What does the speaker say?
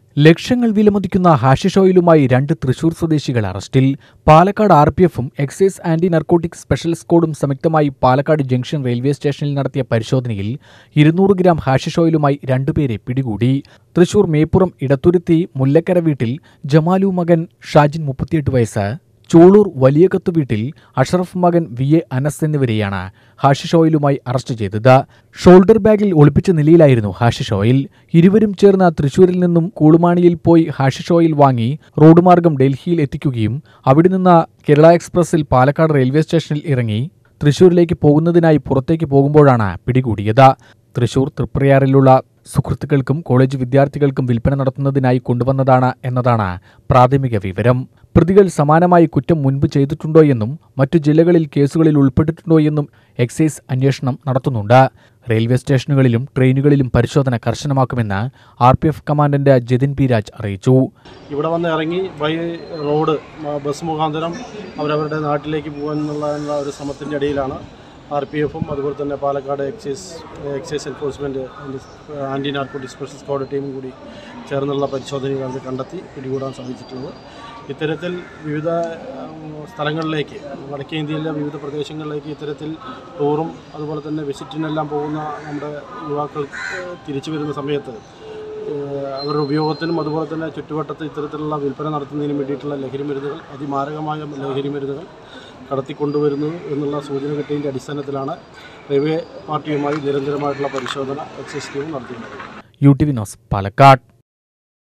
ലക്ഷങ്ങൾ വിലമതിക്കുന്ന ഹാഷിഷ് ഓയിലുമായി 2 തൃശൂർ സ്വദേശികൾ അറസ്റ്റിൽ. പാലക്കാട് RPFും എക്സൈസ് ആന്റി നർക്കോട്ടിക് സ്പെഷ്യൽ സ്ക്വാഡും സംയുക്തമായി പാലക്കാട് ജംഗ്ഷൻ റെയിൽവേ സ്റ്റേഷനിൽ നടത്തിയ പരിശോധനയിൽ 200 ഗ്രാം ഹാഷിഷ് ഓയിലുമായി 2 പേരെ പിടികൂടി. തൃശൂർ മേപ്പുറം ഇടത്തുരുത്തി മുല്ലക്കര വീട്ടിൽ ജമാലു മകൻ ഷാജിൻ 38 വയസ്സ്, ചോളൂർ വലിയകത്ത് വീട്ടിൽ അഷറഫ് മകൻ VA അനസ് എന്നിവരെയാണ് ഹാഷിഷ് ഓയിലുമായി അറസ്റ്റ് ചെയ്തത്. ഷോൾഡർ ബാഗിൽ ഒളിപ്പിച്ച നിലയിലായിരുന്നു ഹാഷിഷ് ഓയിൽ. ഇരുവരും ചേർന്ന് തൃശൂരിൽ നിന്നും കൂളുമാണിയിൽ പോയി ഹാഷിഷ് ഓയിൽ വാങ്ങി റോഡ് മാർഗം ഡൽഹിയിൽ എത്തിക്കുകയും അവിടെ നിന്ന് കേരള എക്സ്പ്രസിൽ പാലക്കാട് റെയിൽവേ സ്റ്റേഷനിൽ ഇറങ്ങി തൃശൂരിലേക്ക് പോകുന്നതിനായി പുറത്തേക്ക് പോകുമ്പോഴാണ് പിടികൂടിയത്. തൃശൂർ തൃപ്രയാറിലുള്ള സുഹൃത്തുക്കൾക്കും കോളേജ് വിദ്യാർത്ഥികൾക്കും വിൽപ്പന നടത്തുന്നതിനായി കൊണ്ടുവന്നതാണ് എന്നതാണ് പ്രാഥമിക വിവരം. പ്രതികൾ സമാനമായി കുറ്റം മുൻപ് ചെയ്തിട്ടുണ്ടോയെന്നും മറ്റു ജില്ലകളിൽ കേസുകളിൽ ഉൾപ്പെട്ടിട്ടുണ്ടോയെന്നും എക്സൈസ് അന്വേഷണം നടത്തുന്നുണ്ട്. റെയിൽവേ സ്റ്റേഷനുകളിലും ട്രെയിനുകളിലും പരിശോധന കർശനമാക്കുമെന്ന് RPF commandant Jathin P Raj അറിയിച്ചു. ഇവിടെ വന്ന് ഇറങ്ങി ബൈ റോഡ് ബസ് മുഖാന്തരം അവരവരുടെ നാട്ടിലേക്ക് പോകാനുള്ള ഒരു ശ്രമത്തിൻ്റെ ഇടയിലാണ് RPFും അതുപോലെ തന്നെ Palakkad excise enforcement anti narcotic special squad ടീമും കൂടി ചേർന്നുള്ള പരിശോധനകൾ കണ്ടെത്തി പിടികൂടാൻ സാധിച്ചിട്ടുള്ളത്. ഇത്തരത്തിൽ വിവിധ സ്ഥലങ്ങളിലേക്ക് വടക്കേ ഇന്ത്യയിലെ വിവിധ പ്രദേശങ്ങളിലേക്ക് ഇത്തരത്തിൽ ടൂറും അതുപോലെ തന്നെ വിസിറ്റിനെല്ലാം പോകുന്ന നമ്മുടെ യുവാക്കൾ തിരിച്ചു വരുന്ന സമയത്ത് അവരുടെ ഉപയോഗത്തിനും അതുപോലെ തന്നെ ചുറ്റുവട്ടത്ത് ഇത്തരത്തിലുള്ള വിൽപ്പന നടത്തുന്നതിനും വേണ്ടിയിട്ടുള്ള ലഹരി മരുന്നുകൾ, അതിമാരകമായ ലഹരി മരുന്നുകൾ കടത്തിക്കൊണ്ടുവരുന്നു എന്നുള്ള സൂചന കിട്ടിയതിൻ്റെ അടിസ്ഥാനത്തിലാണ് റെയിൽവേ പാർട്ടിയുമായി നിരന്തരമായിട്ടുള്ള പരിശോധന എക്സൈസ് ടീം നടത്തുന്നത്. UTV news Palakkad.